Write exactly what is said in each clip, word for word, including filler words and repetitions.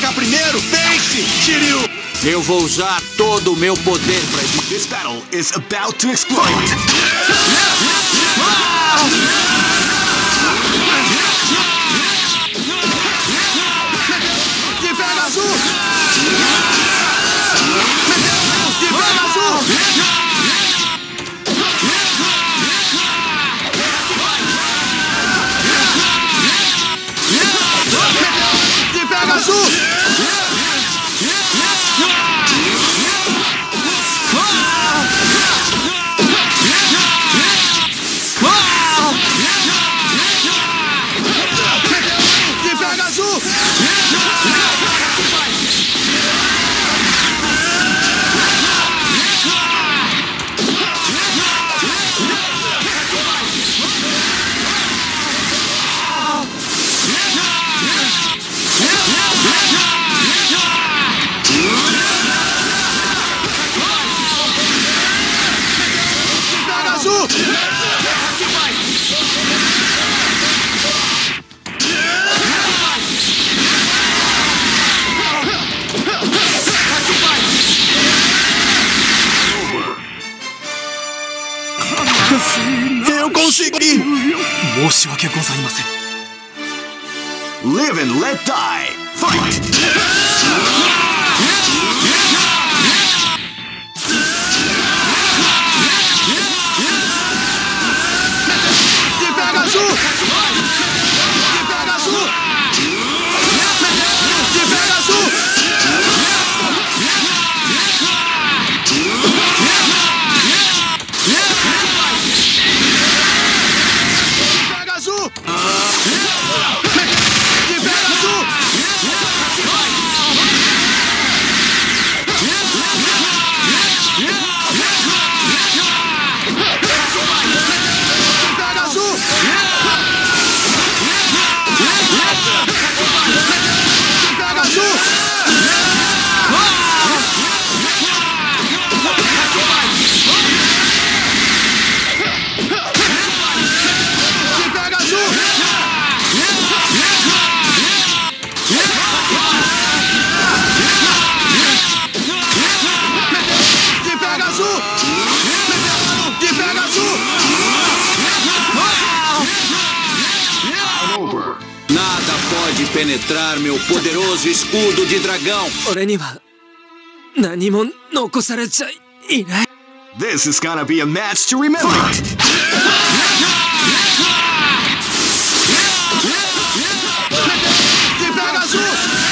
atacar primeiro. Pense, Shiryu. Eu vou usar todo o meu poder para isso. This battle is about to explode. De pega azul. De pega azul. De pega azul. Eu consegui! Live and let die! Fight! De pega azul! De pega azul! De pega azul! Nada pode penetrar meu poderoso escudo de dragão. This is gonna be a match to remember. De pega azul!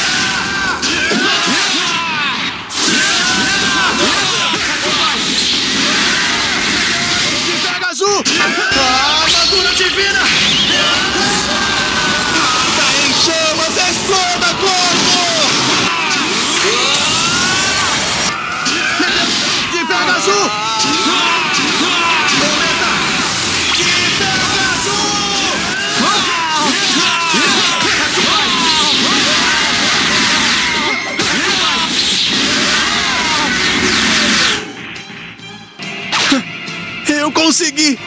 De pega azul! A armadura divina! Tá em chamas, exploda corpo! De pega azul! Eu consegui!